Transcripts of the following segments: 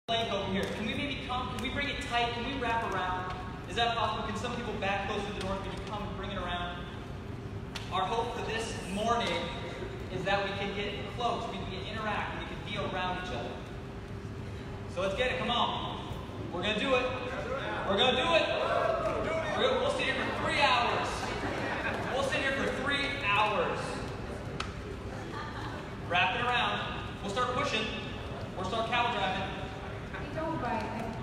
leg over here. Can we maybe come? Can we bring it tight? Can we wrap around? Is that possible? Can some people back closer to the door? Can you come and bring it around? Our hope for this morning is that we can get close, we can interact, we can be around each other. So let's get it. Come on. We're going to do it. We're going to do it. We'll sit here for 3 hours. We'll sit here for 3 hours. Wrap it around. We'll start pushing. We'll start cow driving. Don't bite.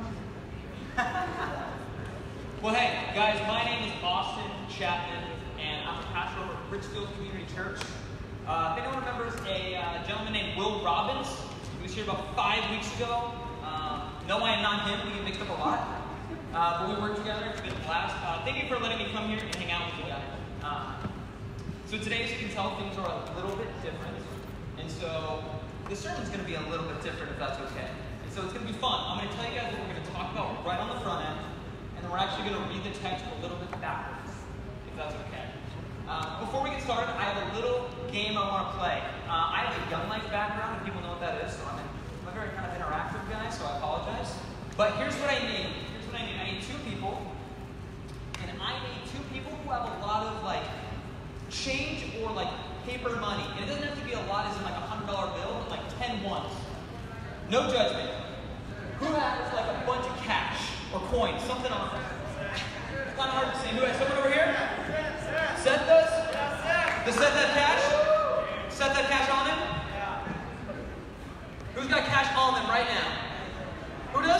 Well, hey, guys, my name is Austin Chapman, and I'm a pastor over at Richfield Community Church. If anyone remembers a gentleman named Will Robbins, he was here about 5 weeks ago. No, I am not him. We get mixed up a lot. But we work together. It's been a blast. Thank you for letting me come here and hang out with you guys. So today, as you can tell, things are a little bit different. And so the sermon's going to be a little bit different, if that's okay. And so it's going to be fun. I'm going to tell you guys what we're going to talk about right on the front end. And then we're actually going to read the text a little bit backwards, if that's okay. Before we get started, I have a little game I want to play. I have a Young Life background, if people know what that is. So I'm a very kind of interactive guy, so I apologize. But here's what I need. I need 2 people. And I need 2 people who have a lot of change or paper money. And it doesn't have to be a lot as in a $100 bill, but 10 ones. No judgment. Who has a bunch of cash or coins, something on it? It's kind of hard to say. Who has someone over here? Seth does? Does Seth have cash? Seth have cash on him? Who's got cash on them right now? Who does?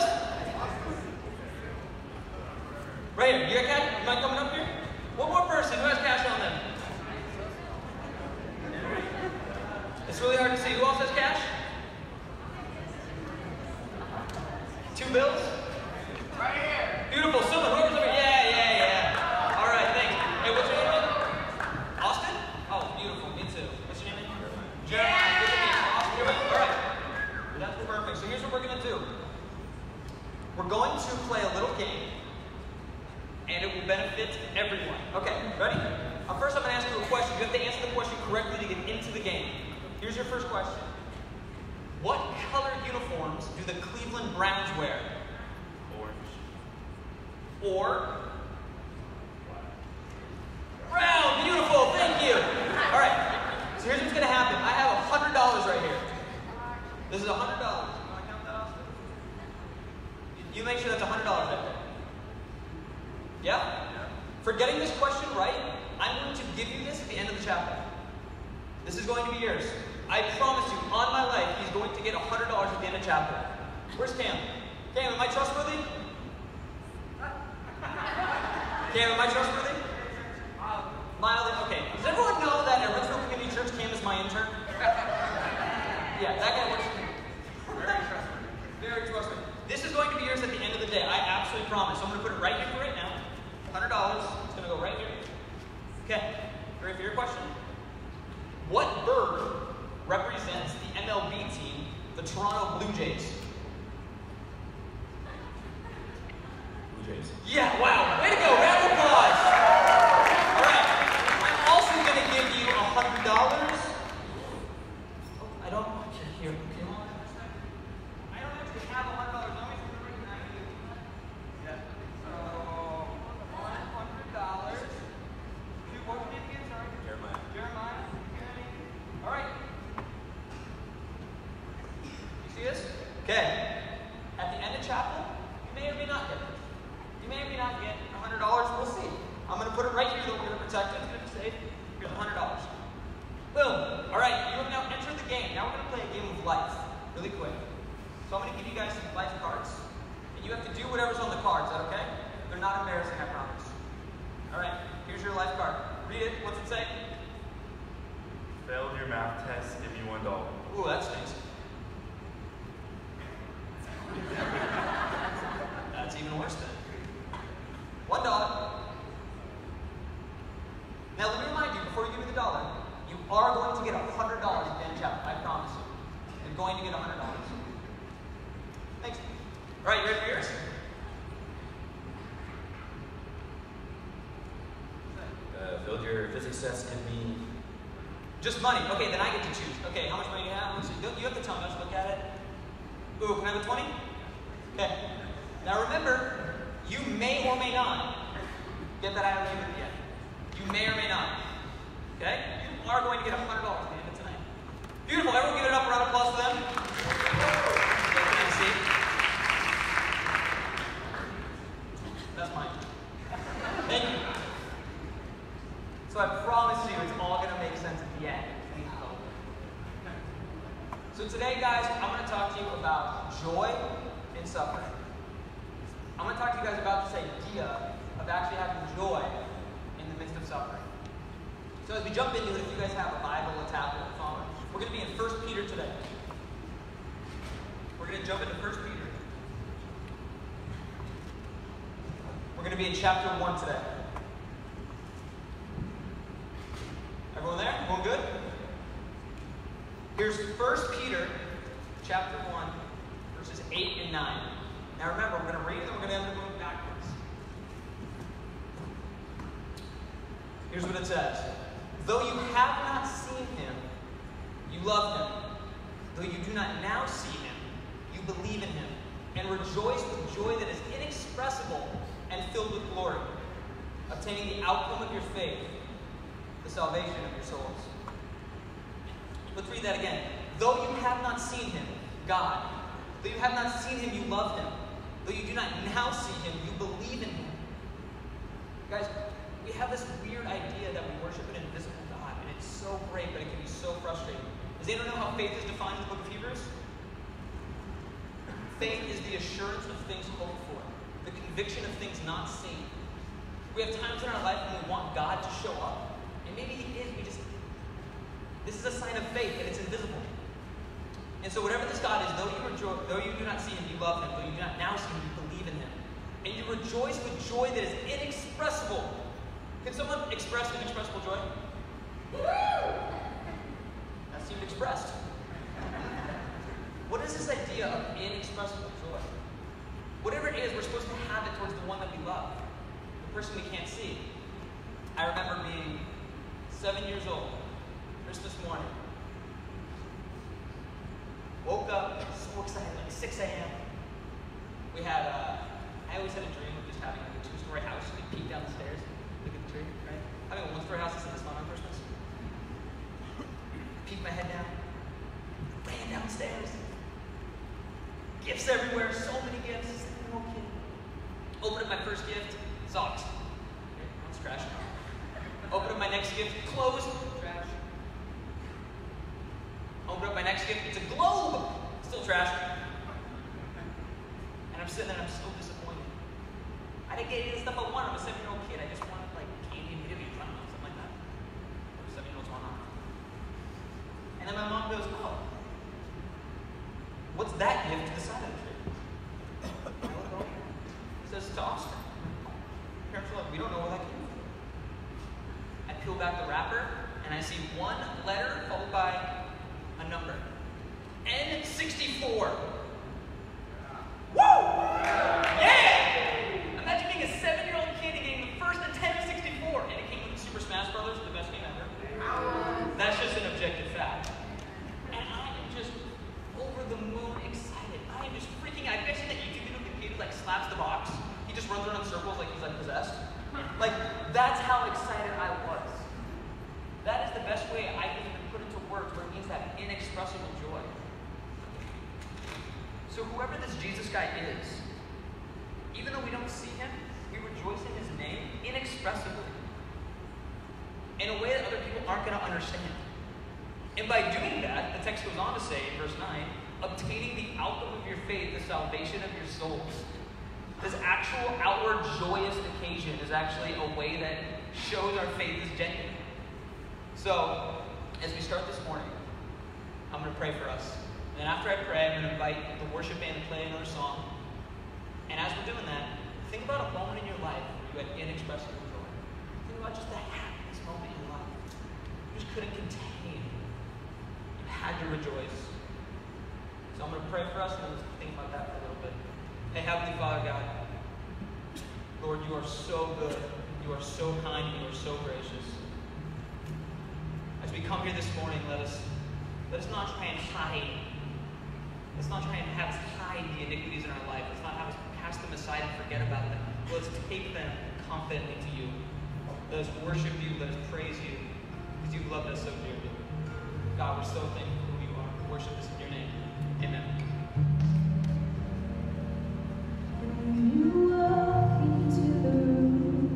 Right here. You got cash? You mind coming up here? One more person. Who has cash on them? It's really hard to see. Who else has cash? 2 bills? Right here. Beautiful. Someone, whoever's over here. Yeah. All right, thanks. Hey, what's your name? Austin? Oh, beautiful. Me too. What's your name? Jeremiah. Good to meet you. Austin, Jeremiah. All right. That's perfect. So here's what we're going to do. We're going to play a little game, and it will benefit everyone. Okay, ready? First, I'm going to ask you a question. You have to answer the question correctly to get into the game. Here's your first question. What colored uniforms do the Cleveland Browns wear? Orange. Or? Brown. Beautiful. Thank you. All right. So here's what's going to happen. I have $100 right here. This is $100. You want to count that, Austin? You make sure that's $100 right there. Yeah? For getting this question right, I'm going to give you this at the end of the chapter. This is going to be yours. I promise you, on my life, he's going to get $100 at the end of the chapter. Where's Cam? Cam, am I trustworthy? Cam, am I trustworthy? Mildly? Okay. Does everyone know that at Richfield Community Church, Cam is my intern? Yeah, that guy works for me. Very trustworthy. Very trustworthy. This is going to be yours at the end of the day. I absolutely promise. So I'm going to put it right here for right now. $100. It's going to go right here. Okay. Ready for your question? What bird represents the MLB team, the Toronto Blue Jays? Blue Jays. Yeah, wow. Way to go. Round of applause. All right. I'm also going to give you $100. Oh, I don't want you here. Okay. I don't actually have $100. Let me bring that to you. Yeah. So, $100. What was it again? Sorry. Jeremiah. All right. You see this? Okay. At the end of chapel, you may or may not get it. You may or may not get $100. We'll see. I'm going to put it right here, though. We're going to protect it. It's going to be safe. Here's $100. Boom. All right. You have now entered the game. Now we're going to play a game of life really quick. So I'm going to give you guys some life cards. And you have to do whatever's on the cards. Is that okay? They're not embarrassing, I promise. All right. Here's your life card. Read it. What's it say? Failed your math test, give me $1. Ooh, that stinks. That's even worse then. $1. Now let me remind you, before you give me the dollar, you are going to get $100 at the end of chapter. I promise you. You're going to get $100. Thanks. All right, you ready for yours? Failed your physics test, give me... Just money. Okay, then I get to choose. Okay, how much money do you have? Let's see. You have to tell me. Let's look at it. Ooh, can I have a 20? Okay. Now remember, you may or may not get that IOU at the end. You may or may not. Okay? You are going to get $100 at the end of tonight. Beautiful. Everyone give it up. A round of applause for them. That's mine. Thank you. So I promise you it's all going to make sense at the end. We hope. So today, guys, I'm going to talk to you about joy in suffering. I'm going to talk to you guys about this idea of actually having joy in the midst of suffering. So as we jump into it, if you guys have a Bible, a tablet, a phone, we're going to be in 1 Peter today. We're going to jump into 1 Peter. We're going to be in chapter 1 today. Everyone there? Everyone good? Here's 1 Peter chapter 1, verses 8 and 9. Now remember, we're going to read and then we're going to end up going backwards. Here's what it says. Though you have not seen him, you love him. Though you do not now see him, you believe in him, and rejoice with joy that is inexpressible and filled with glory, obtaining the outcome of your faith, the salvation of your souls. Let's read that again. Though you have not seen him, God, though you have not seen him, you love him. Though you do not now see him, you believe in him. Guys, we have this weird idea that we worship an invisible God, and it's so great, but it can be so frustrating. Does anyone know how faith is defined in the book of Hebrews? Faith is the assurance of things hoped for, the conviction of things not seen. We have times in our life when we want God to show up, and maybe he is, this is a sign of faith, and it's invisible. And so whatever this God is, though you do not see him, you love him. Though you do not now see him, you believe in him. And you rejoice with joy that is inexpressible. Can someone express inexpressible joy? That seemed expressed. What is this idea of inexpressible joy? Whatever it is, we're supposed to have it towards the one that we love, the person we can't see. I remember being 7 years old, Christmas morning. Woke up, so excited, like 6 a.m. We had, I always had a dream of just having like a 2-story house. You could peek down the stairs, look at the tree, right? Having a 1-story house isn't this fun on Christmas. Peek my head down, ran downstairs. Gifts everywhere, so many gifts. Little kid. Opened up my first gift, socks. Okay, that's trash. Opened up my next gift, clothes, trash. Opened up my next gift, it's a globe, still trash. And I'm sitting there and I'm so disappointed. I didn't get any of the stuff I wanted. I'm a 7-year-old kid. I just wanted like candy and video games. I don't know, something like that. 7-year-olds want on. And then my mom goes, oh, what's that gift to the side of the tree? It says to Oscar. Parents are like, we don't know where that came from. I peel back the wrapper and I see one letter followed by a number. N64. Woo! Yeah! Imagine being a 7-year-old kid and getting the first Nintendo 64, and it came with Super Smash Brothers, the best game ever. That's just an objective fact. And I am just over the moon excited. I am just freaking. I bet you that YouTube video of the kid who like slaps the box. He just runs around in circles like he's like possessed. Like that's how excited I was. That is the best way I can even put into words where it means that inexpressible joy. So whoever this Jesus guy is, even though we don't see him, we rejoice in his name inexpressibly. In a way that other people aren't going to understand. And by doing that, the text goes on to say in verse 9, obtaining the outcome of your faith, the salvation of your souls. This actual outward joyous occasion is actually a way that shows our faith is genuine. So, as we start this morning, I'm going to pray for us. And after I pray, I'm going to invite the worship band to play another song. And as we're doing that, think about a moment in your life where you had inexpressible joy. Think about just the happiest moment in your life. You just couldn't contain. You had to rejoice. So I'm going to pray for us, and then let's think about that for a little bit. Hey, Heavenly Father God, Lord, you are so good. You are so kind. You are so gracious. As we come here this morning, let us not try and hide. Let's not try and have us hide the iniquities in our life. Let's not forget about them. Let us take them confidently to you. Let us worship you. Let us praise you because you've loved us so dearly. God, we're so thankful for who you are. We worship this in your name. Amen. You walk into the room,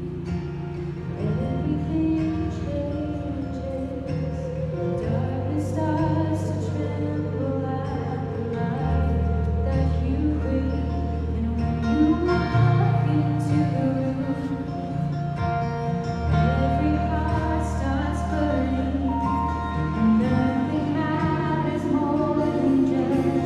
everything changes. Darkness starts to tremble at the light that you bring. And when you walk into the room, every heart starts burning. Nothing matters more than just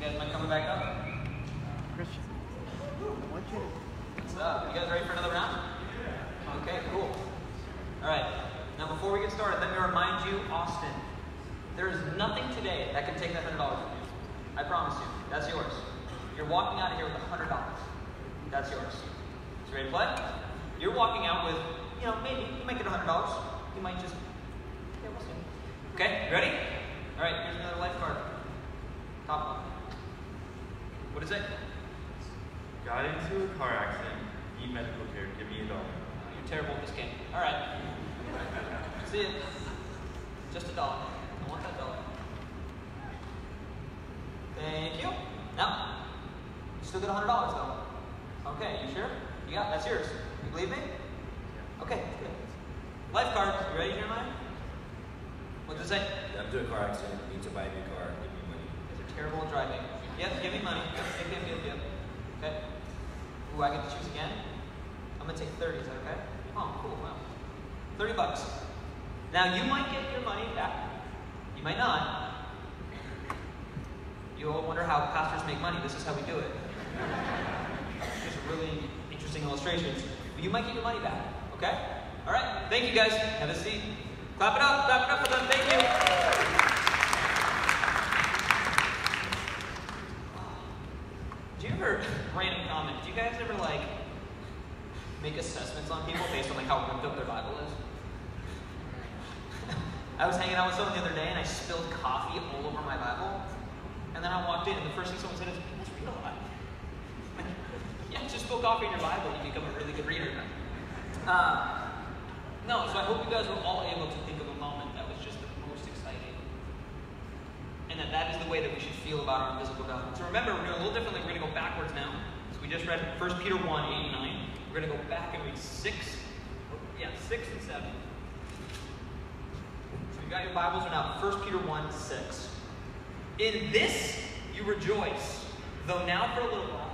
guys mind coming back up? Christian, I want you to. What's up? You guys ready for another round? Okay, cool. All right. Now, before we get started, let me remind you, Austin, there is nothing today that can take that $100 from you. I promise you. That's yours. You're walking out of here with $100. That's yours. So ready to play? You're walking out with, maybe you might get $100. You might just, yeah, we'll see. Okay, you ready? All right, here's another life card. Top one. What is it? Got into a car accident. Need medical care. Give me $1. You're terrible at this game. All right. See it. Just $1. I want that $1. Thank you. Now, you still get $100 though. Okay, you sure? You got that's yours. You believe me? Okay, good. Life card. You ready, Jeremiah? What does it say? Got into a car accident. Need to buy a new car. Give me money. You guys are terrible at driving. Yep, give me money. Yep. Okay. Ooh, I get to choose again? I'm gonna take 30, is that okay? Oh, cool, wow. $30. Now you might get your money back. You might not. You'll wonder how pastors make money. This is how we do it. Just really interesting illustrations. But you might get your money back, okay? All right, thank you guys. Have a seat. Clap it up for them, thank you. Do you ever, random comment, do you guys ever make assessments on people based on how ripped up their Bible is? I was hanging out with someone the other day and I spilled coffee all over my Bible. And then I walked in and the first thing someone said is, let's read a lot. Yeah, just spill coffee in your Bible and you become a really good reader. No, so I hope you guys were all able to think of a moment that was just the most exciting. And that is the way that we should feel about our invisible God. So remember, we're doing a little differently. We're going to go backwards now. So we just read 1 Peter 1, 8 and 9. We're going to go back and read 6 and 7. So you got your Bibles are now 1 Peter 1, 6. In this you rejoice, though now for a little while.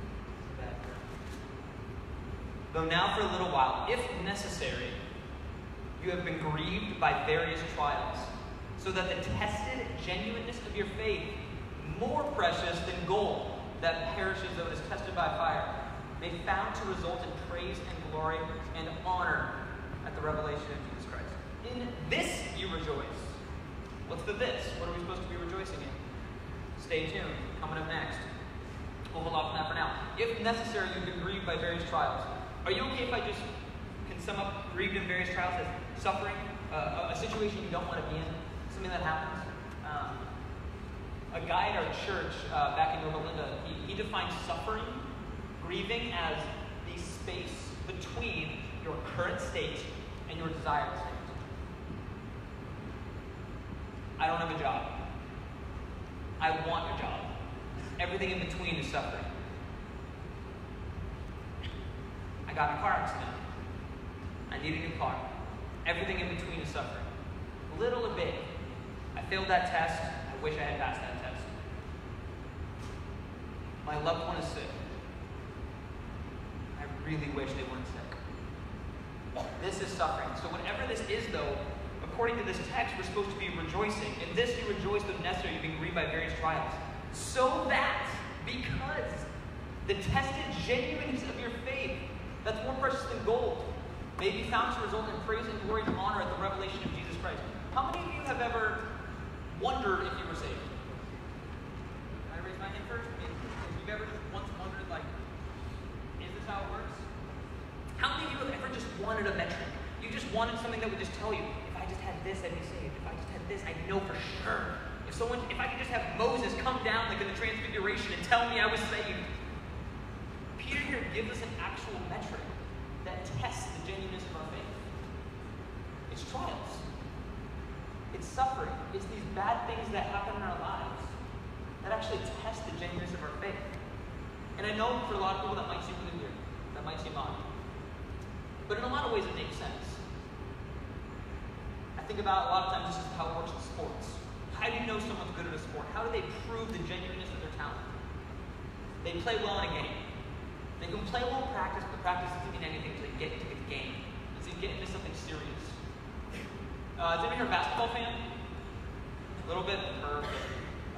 Though now for a little while, if necessary, you have been grieved by various trials, so that the tested genuineness of your faith, more precious than gold that perishes though it is tested by fire, may be found to result in praise and glory and honor at the revelation of Jesus Christ. In this you rejoice. What's the this? What are we supposed to be rejoicing in? Stay tuned. Coming up next. We'll hold off on that for now. If necessary, you've been grieved by various trials. Are you okay if I just can sum up grieved in various trials as suffering, a situation you don't want to be in, something that happens? A guy at our church back in North Linda, he defined suffering, grieving as the space between your current state and your desired state. I don't have a job. I want a job. Everything in between is suffering. I got in a car accident. I need a new car. Everything in between is suffering. Little or big. I failed that test. I wish I had passed that test. My loved one is sick. I really wish they weren't sick. This is suffering. So whatever this is, though, according to this text, we're supposed to be rejoicing. In this you rejoice, though necessary, you've been grieved by various trials. So that, because the tested genuineness of your faith, that's more precious than gold, may be found to result in praise and glory and honor at the revelation of Jesus Christ. How many of you have ever wondered if you were saved? Can I raise my hand first? If you've ever just once wondered, is this how it works? How many of you have ever just wanted a metric? You just wanted something that would just tell you, if I just had this, I'd be saved. If I just had this, I'd know for sure. If I could just have Moses come down like in the Transfiguration and tell me I was saved. Peter here gives us an actual metric that tests the genuineness of our faith. It's trials. It's suffering. It's these bad things that happen in our lives that actually test the genuineness of our faith. And I know for a lot of people that might seem really weird. That might seem odd. But in a lot of ways it makes sense. I think about a lot of times this is how it works in sports. How do you know someone's good at a sport? How do they prove the genuineness of their talent? They play well in a game. They can play well in practice, but practice doesn't mean anything until you get into the game. Until you get into something serious. Is anyone here a basketball fan? A little bit? Perfect.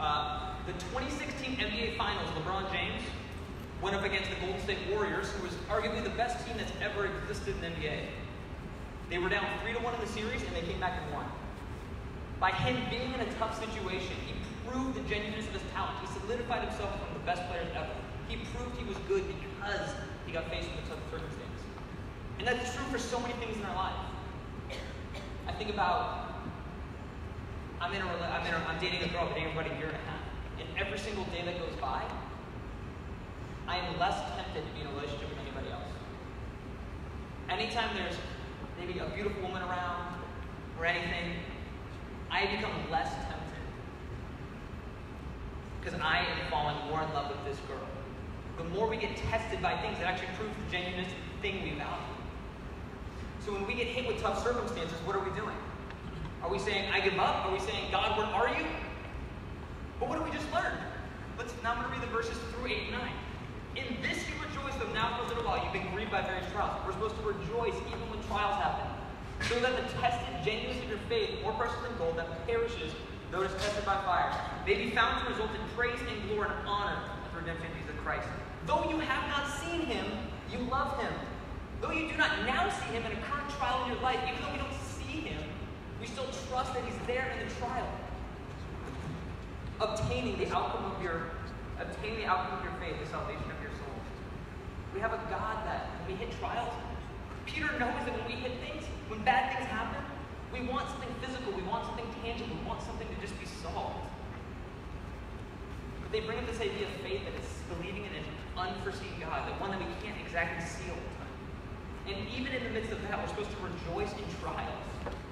The 2016 NBA Finals, LeBron James went up against the Golden State Warriors, who was arguably the best team that's ever existed in the NBA. They were down 3-1 in the series, and they came back and won. By him being in a tough situation, he proved the genuineness of his talent. He solidified himself as one of the best players ever. He proved he was good because he got faced with a tough circumstance. And that's true for so many things in our life. I think about, I'm dating a girl, I've been dating her about a year and a half. And every single day that goes by, I am less tempted to be in a relationship with anybody else. Anytime there's maybe a beautiful woman around or anything, I become less tempted. Because I am falling more in love with this girl. The more we get tested by things, it actually proves the genuineness of the thing we value. So when we get hit with tough circumstances, what are we doing? Are we saying, I give up? Are we saying, God, where are you? But what do we just learn? Now I'm going to read the verses through 8 and 9. In this you rejoice, though now for a little while you've been grieved by various trials. We're supposed to rejoice even when trials happen. So that the tested genuineness of your faith, more precious than gold, that perishes, though it is tested by fire, may be found to result in praise and glory and honor at the redemption of Jesus Christ. Though you have not seen him, you love him. Though you do not now see him in a current trial in your life, even though we don't see him, we still trust that he's there in the trial. Obtaining the outcome of your faith, the salvation of your souls. We have a God that, when we hit trials, Peter knows that when we hit things, when bad things happen, we want something physical, we want something tangible, we want something to just be solved. But they bring up this idea of faith that is believing in an unforeseen God, the one that we can't exactly see all the time. And even in the midst of that, we're supposed to rejoice in trials.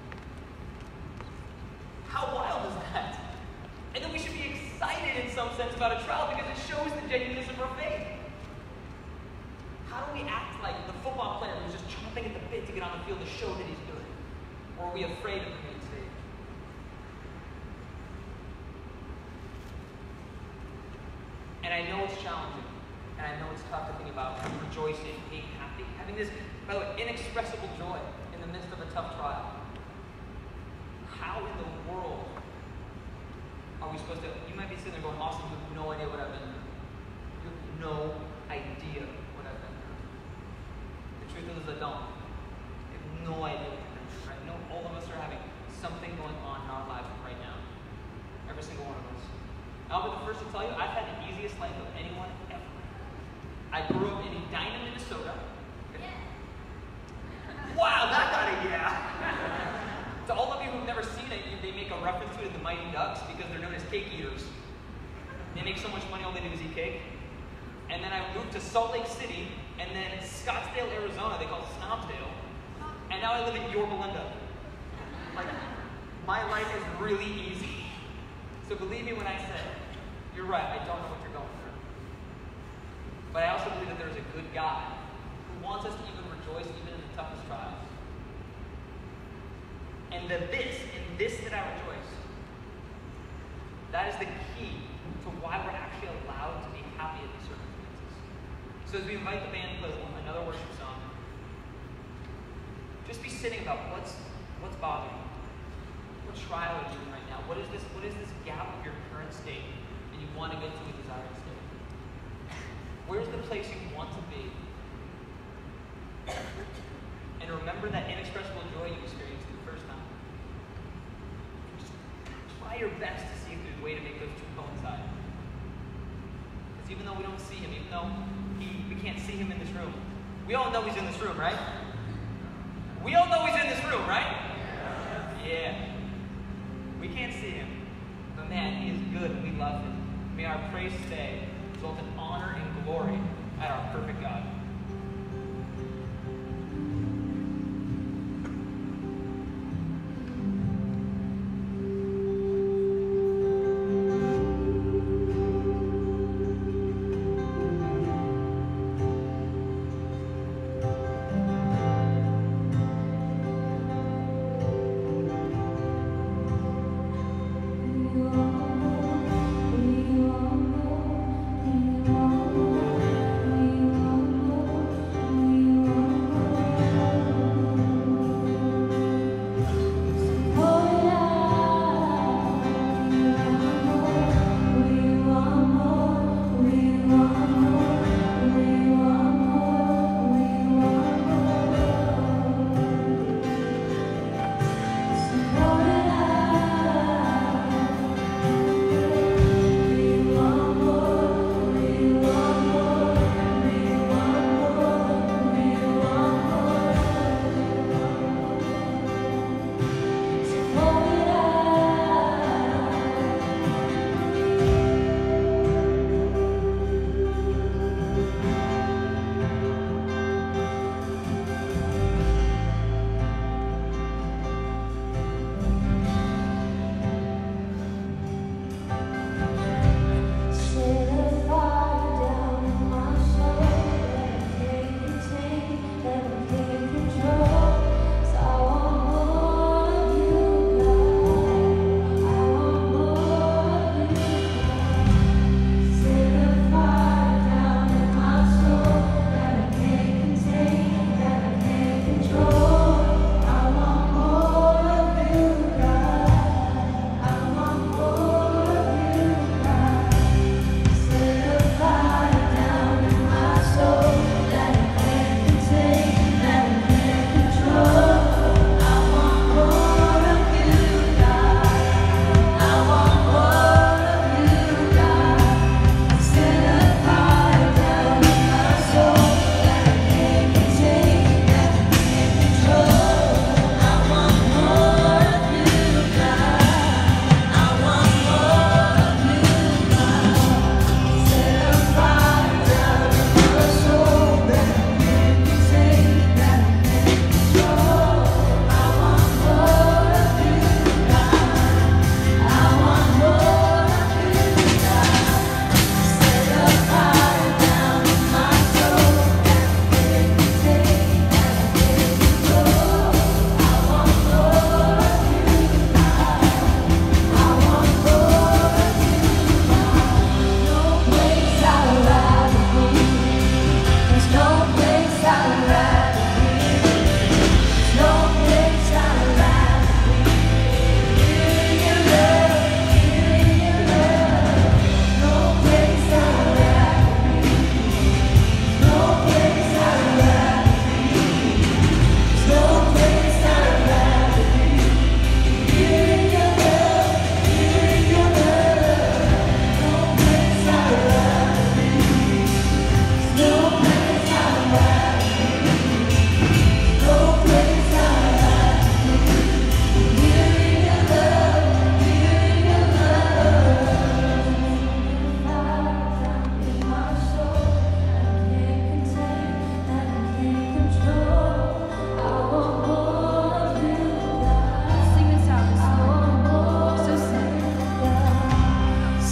How wild is that? And then we should be excited in some sense about a trial because it shows the genuineness of our faith. How do we act like the football player who's just chomping at the bit to get on the field to show that he's good? Or are we afraid of the main stage? And I know it's challenging, and I know it's tough to think about rejoicing, being happy, having this, by the way, inexpressible joy in the midst of a tough trial. How in the world are we supposed to, you might be sitting there going, Austin, you have no idea what I've been through. You have no idea what I've been through. The truth is I don't. You have no idea what I've been through. Right? No, all of us are having something going on in our lives right now. Every single one of us. I'll be the first to tell you, I've had the easiest life of anyone ever. I grew up in Edina, Minnesota. Wow, that got a yeah. To all of you who've never seen it, they make a reference to it in the Mighty Ducks because they're known as cake eaters. They make so much money, all they do is eat cake. And then I moved to Salt Lake City, and then Scottsdale, Arizona, they call it Snobsdale. And now I live in Yorba Linda. Like, my life is really easy. So believe me when I say, you're right, I don't know what you're going through. But I also believe that there is a good God who wants us to even rejoice even in the toughest trials. And in this that I rejoice, that is the key to why we're actually allowed to be happy in these circumstances. So as we invite the band to play another worship song, just be sitting about what's bothering you. What trial are you in right now? What is this gap of your current state that you want to get to a desired state? Where's the place you want to be? And remember that inexpressible joy you experienced the first time. Just try your best to see if there's a way to make those two coincide. Because even though we don't see him, even though we can't see him in this room, we all know he's in this room, right? We all know he's in this room, right? Yeah. We can't see him, but man, he is good and we love him. May our praise today result in honor and glory at our perfect God. We all know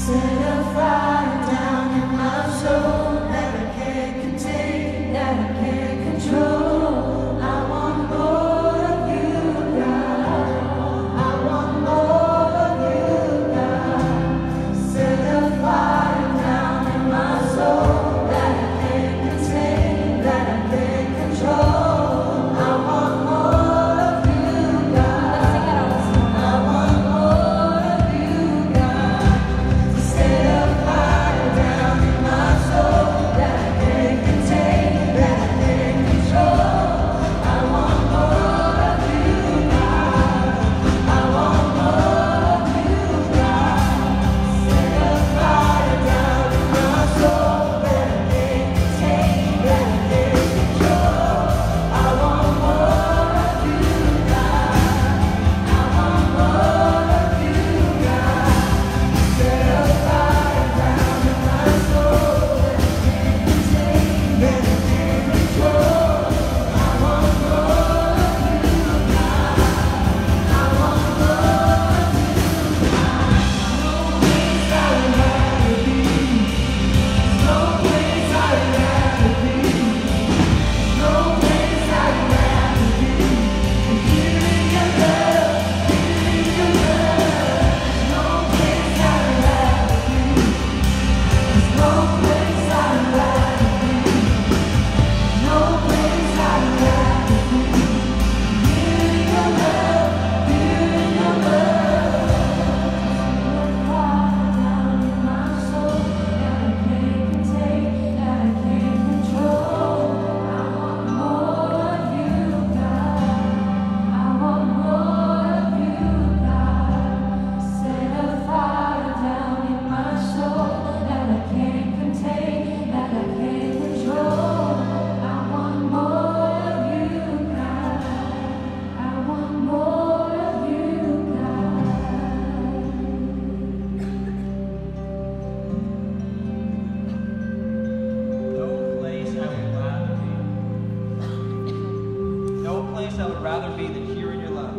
I would rather be than here in your love.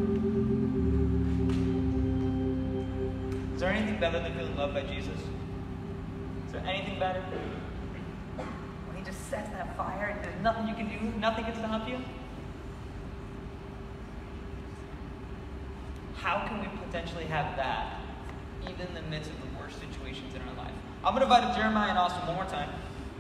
Is there anything better than feeling loved by Jesus? Is there anything better? When he just sets that fire and there's nothing you can do, nothing can stop you? How can we potentially have that even in the midst of the worst situations in our life? I'm going to invite up Jeremiah and Austin one more time.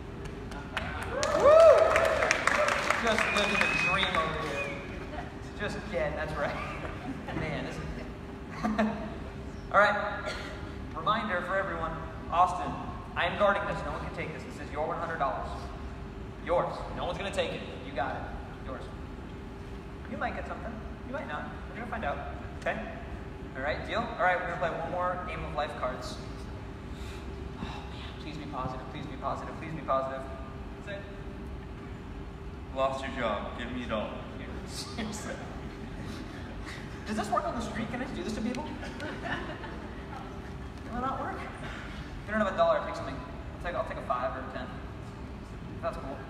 Woo! Just living the dream over here. Just dead, that's right. Man, this is... All right. Reminder for everyone. Austin, I am guarding this. No one can take this. This is your $100. Yours. No one's going to take it. You got it. Yours. You might get something. You might not. We're going to find out. Okay? All right, deal? All right, we're going to play one more game of life cards. Oh, man. Please be positive. Please be positive. Please be positive. Say it. Lost your job. Give me it all. Seriously. Does this work on the street? Can I just do this to people? Will it not work? If you don't have $1, take something. I'll take a 5 or a 10. That's cool.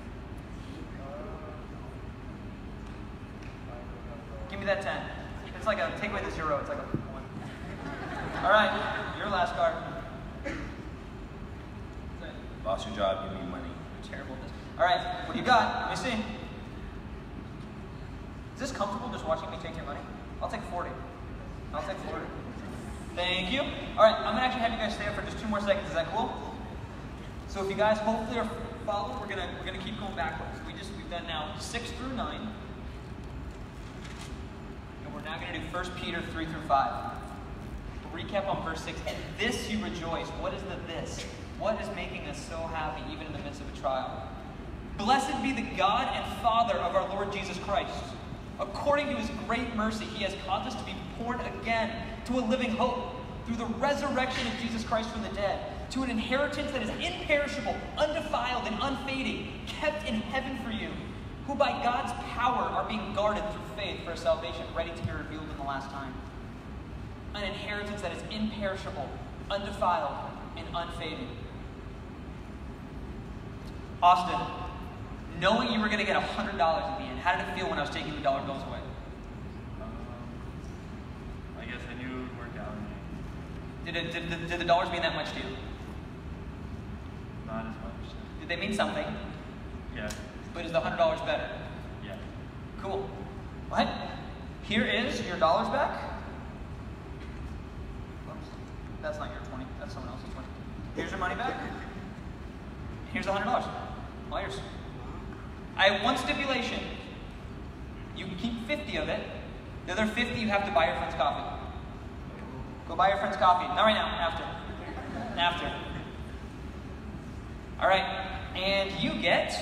Give me that 10. It's like a, take away the 0, it's like a 1. All right, your last card. Lost your job, you need money. Terrible at this. All right, what do you got? Let me see. Is this comfortable just watching me take your money? I'll take 40. I'll take 40. Thank you. All right, I'm gonna actually have you guys stay up for just 2 more seconds. Is that cool? So if you guys hopefully are following, we're gonna keep going backwards. We've done now 6 through 9. And we're now gonna do 1 Peter 3 through 5. We'll recap on verse 6. In this you rejoice. What is the this? What is making us so happy even in the midst of a trial? Blessed be the God and Father of our Lord Jesus Christ. According to his great mercy, he has caused us to be born again to a living hope through the resurrection of Jesus Christ from the dead, to an inheritance that is imperishable, undefiled, and unfading, kept in heaven for you, who by God's power are being guarded through faith for a salvation ready to be revealed in the last time. An inheritance that is imperishable, undefiled, and unfading. Austin, knowing you were going to get $100 at the end, how did it feel when I was taking the dollar bills away? I guess I knew it would work out. Did the dollars mean that much to you? Not as much. Did they mean something? Yeah. But is the $100 better? Yeah. Cool. What? Here is your dollars back. Whoops. That's not your 20. That's someone else's 20. Here's your money back. Here's the $100. All yours. I have one stipulation. You can keep 50 of it. The other 50 you have to buy your friend's coffee. Go buy your friend's coffee. Not right now. After. After. All right. And you get.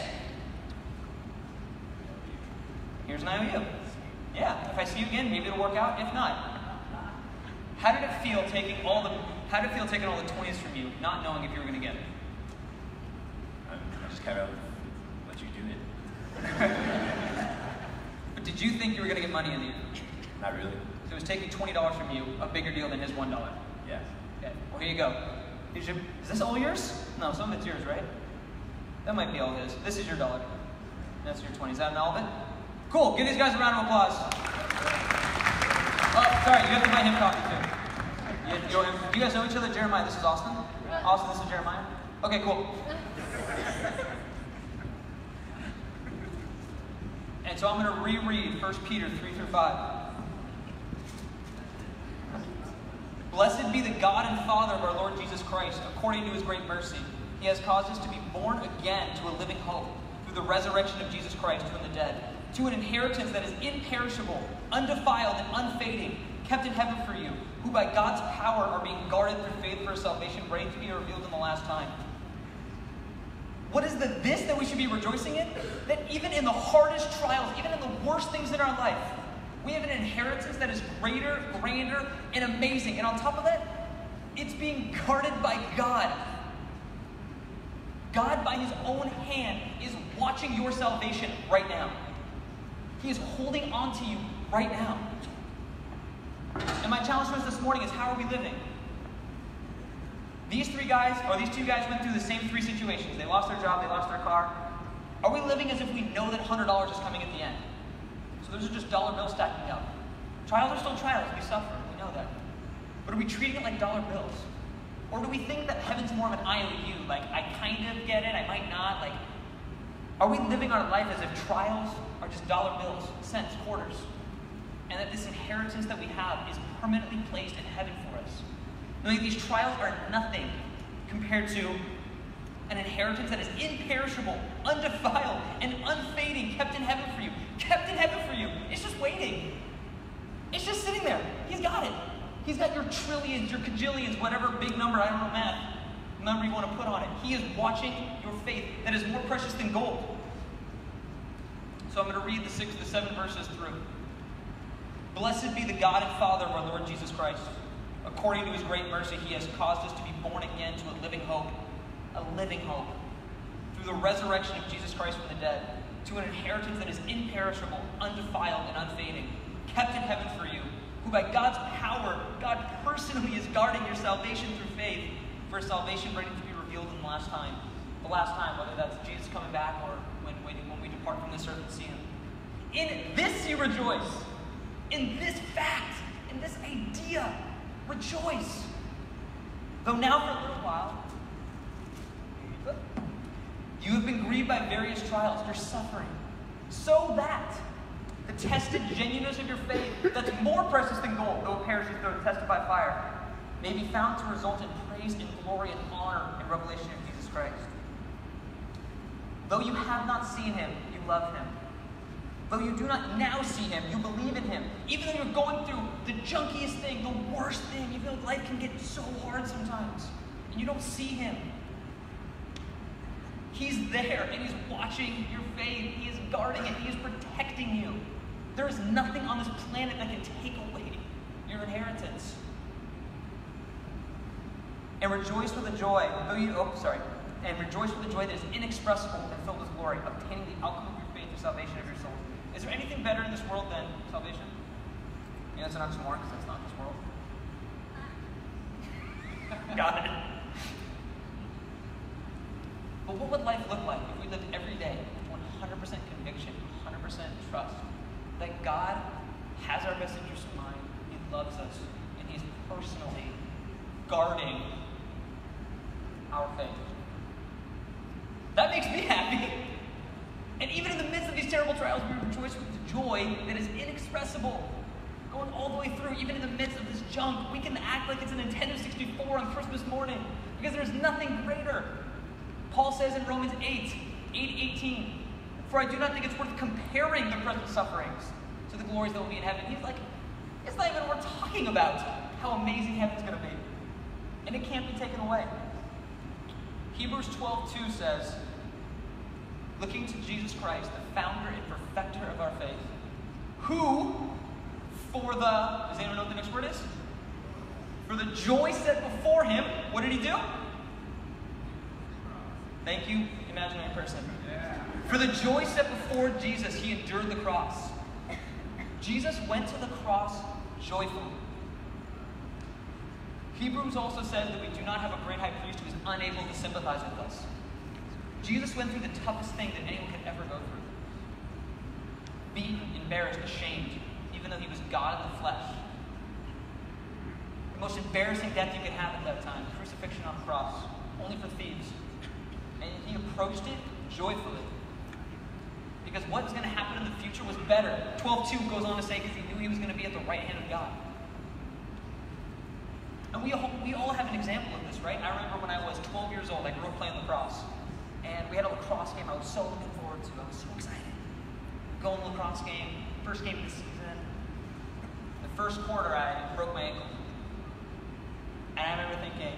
Here's an IOU. Yeah. If I see you again, maybe it'll work out. If not, how did it feel taking all the 20s from you, not knowing if you were going to get it? I just kind of let you do it. But did you think you were going to get money in the end? Not really. So it was taking $20 from you, a bigger deal than his $1. Yeah. Okay. Well, here you go. Is this all yours? No, some of it's yours, right? That might be all his. This is your dollar. That's your 20. Is that all of it? Cool. Give these guys a round of applause. Oh, sorry. You have to buy him coffee too. Do you guys know each other? Jeremiah, this is Austin. Austin, this is Jeremiah. Okay, cool. And so I'm going to reread 1 Peter 3-5. Blessed be the God and Father of our Lord Jesus Christ. According to his great mercy, he has caused us to be born again to a living hope through the resurrection of Jesus Christ from the dead, to an inheritance that is imperishable, undefiled, and unfading, kept in heaven for you, who by God's power are being guarded through faith for a salvation ready to be revealed in the last time. What is this that we should be rejoicing in? That even in the hardest trials, even in the worst things in our life, we have an inheritance that is greater, grander, and amazing. And on top of that, it's being guarded by God. God, by his own hand, is watching your salvation right now. He is holding on to you right now. And my challenge to us this morning is, how are we living? These two guys went through the same three situations. They lost their job, they lost their car. Are we living as if we know that $100 is coming at the end? So those are just dollar bills stacking up. Trials are still trials. We suffer. We know that. But are we treating it like dollar bills? Or do we think that heaven's more of an IOU? Like, I kind of get it, I might not. Like, are we living our life as if trials are just dollar bills, cents, quarters? And that this inheritance that we have is permanently placed in heaven for us? Knowing these trials are nothing compared to an inheritance that is imperishable, undefiled, and unfading, kept in heaven for you. Kept in heaven for you. It's just waiting. It's just sitting there. He's got it. He's got your trillions, your cajillions, whatever big number, I don't know math, number you want to put on it. He is watching your faith that is more precious than gold. So I'm going to read the 7 verses through. Blessed be the God and Father of our Lord Jesus Christ. According to his great mercy, he has caused us to be born again to a living hope, through the resurrection of Jesus Christ from the dead, to an inheritance that is imperishable, undefiled, and unfading, kept in heaven for you, who by God's power, God personally is guarding your salvation through faith, for a salvation ready to be revealed in the last time. The last time, whether that's Jesus coming back or when we depart from this earth and see him. In this you rejoice. In this fact, in this idea, rejoice. Though now for a little while, you have been grieved by various trials. You're suffering. So that the tested genuineness of your faith, that's more precious than gold, though it perishes though tested by fire, may be found to result in praise and glory and honor in revelation of Jesus Christ. Though you have not seen him, you love him. Though you do not now see him, you believe in him. Even though you're going through the junkiest thing, the worst thing, you feel like life can get so hard sometimes, and you don't see him. He's there, and he's watching your faith. He is guarding it. He is protecting you. There is nothing on this planet that can take away your inheritance. And rejoice with a joy, and rejoice with a joy that is inexpressible and filled with glory, obtaining the outcome of your faith, the salvation of your soul. Is there anything better in this world than salvation? You know, it's an oxymoron because it's not this world. Got it. But what would life look like if we lived every day with 100% conviction, 100% trust that God has our best interests in mind, he loves us, and he's personally guarding our faith. That makes me happy. And even in the midst of these terrible trials, we rejoice with the joy that is inexpressible. Going all the way through, even in the midst of this junk, we can act like it's a Nintendo 64 on Christmas morning because there's nothing greater. Paul says in Romans 8:18, "For I do not think it's worth comparing the present sufferings to the glories that will be in heaven." He's like, it's not even worth talking about how amazing heaven's going to be. And it can't be taken away. Hebrews 12:2 says, "Looking to Jesus Christ, the founder and perfecter of our faith, who for the," does anyone know what the next word is? "For the joy set before him," what did he do? Thank you, imaginary person. "For the joy set before Jesus, he endured the cross." Jesus went to the cross joyfully. Hebrews also says that we do not have a great high priest who is unable to sympathize with us. Jesus went through the toughest thing that anyone could ever go through. Beaten, embarrassed, ashamed, even though he was God in the flesh. The most embarrassing death you could have at that time, crucifixion on the cross, only for thieves. And he approached it joyfully. Because what was going to happen in the future was better. 12:2 goes on to say, because he knew he was going to be at the right hand of God. And we all have an example of this, right? I remember when I was 12 years old, I grew up playing lacrosse. And we had a lacrosse game I was so looking forward to. I was so excited. Going to the lacrosse game, first game of the season. The first quarter, I broke my ankle. And I remember thinking,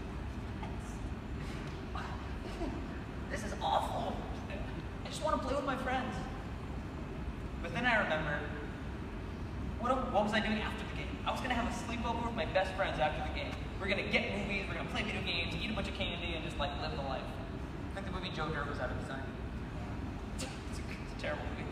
this is awful. I just want to play with my friends. But then I remembered, what was I doing after the game? I was going to have a sleepover with my best friends after the game. We're going to get movies, we're going to play video games, eat a bunch of candy, and just like live the life. I think the movie Joe Dirt was out at the time. It's a terrible movie.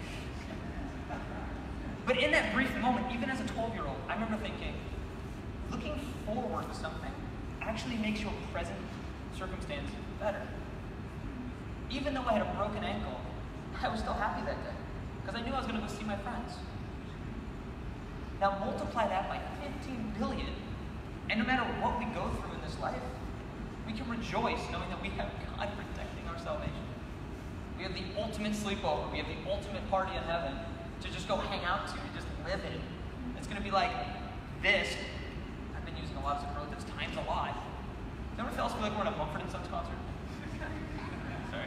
But in that brief moment, even as a 12-year-old, I remember thinking, looking forward to something actually makes your present circumstance better. Even though I had a broken ankle, I was still happy that day because I knew I was going to go see my friends. Now multiply that by 15 billion, and no matter what we go through in this life, we can rejoice knowing that we have God protecting our salvation. We have the ultimate sleepover. We have the ultimate party in heaven to just go hang out to and just live in. It's going to be like this. I've been using a lot of superlatives times a lot. Does anyone else feel like we're in a Mumford & Sons concert? Sorry.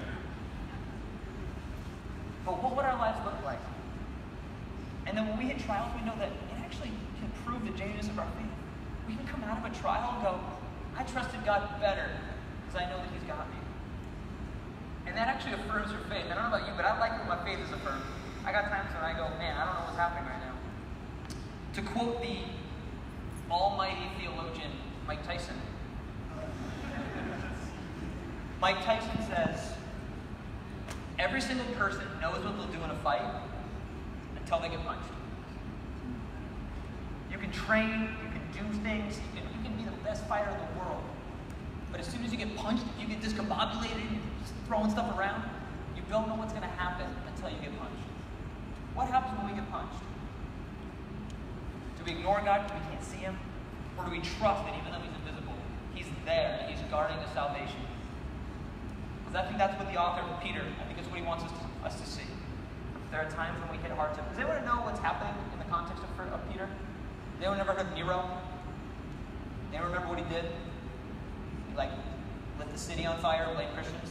But what would our lives look like? And then when we hit trials, we know that it actually can prove the genuineness of our faith. We can come out of a trial and go, I trusted God better because I know that he's got me. And that actually affirms your faith. I don't know about you, but I like when my faith is affirmed. I got times when I go, man, I don't know what's happening right now. To quote the almighty theologian, Mike Tyson. Mike Tyson says, every single person knows what they'll do in a fight until they get punched. You can train, you can do things, you can be the best fighter in the world. But as soon as you get punched, you get discombobulated, you're just throwing stuff around, you don't know what's going to happen until you get punched. What happens when we get punched? Do we ignore God because we can't see him? Or do we trust that even though he's invisible, he's there and he's guarding the salvation? Because I think that's what the author of Peter, I think it's what he wants us to see. There are times when we hit hard times. Does anyone know what's happening in the context of Peter? Has anyone ever heard of Nero? Anyone remember what he did? He lit the city on fire, blamed Christians.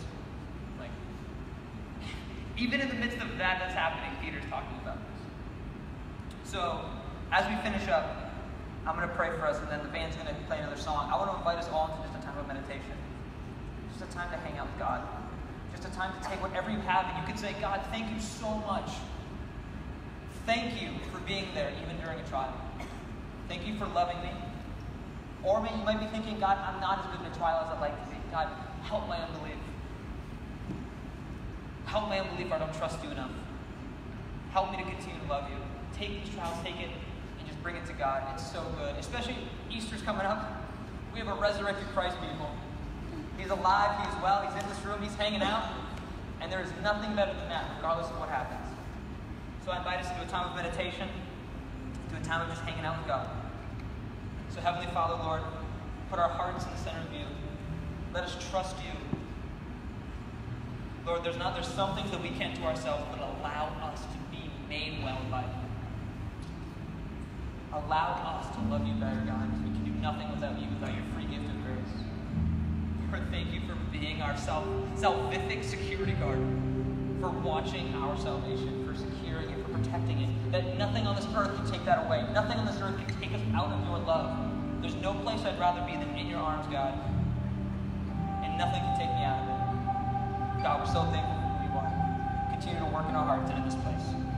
Even in the midst of that's happening, Peter's talking about this. So, as we finish up, I'm going to pray for us, and then the band's going to play another song. I want to invite us all into just a time of meditation. Just a time to hang out with God. Just a time to take whatever you have, and you can say, God, thank you so much. Thank you for being there, even during a trial. Thank you for loving me. Or maybe you might be thinking, God, I'm not as good in a trial as I'd like to be. God, help my unbelief. Help my unbelief, or I don't trust you enough. Help me to continue to love you. Take these trials, take it, and just bring it to God. It's so good. Especially Easter's coming up. We have a resurrected Christ, people. He's alive, he's well, he's in this room, he's hanging out. And there is nothing better than that, regardless of what happens. So I invite us to a time of meditation, to a time of just hanging out with God. So Heavenly Father, Lord, Put our hearts in the center of you. Let us trust you. Lord, there's some things that we can't do ourselves, but allow us to be made well by you. Allow us to love you better, God, because we can do nothing without you, without your free gift of grace. Lord, thank you for being our salvific security guard, for watching our salvation, for securing it, for protecting it, that nothing on this earth can take that away. Nothing on this earth can take us out of your love. There's no place I'd rather be than in your arms, God, and nothing can take me out of it. God, we're so thankful for who you are. Continue to work in our hearts and in this place.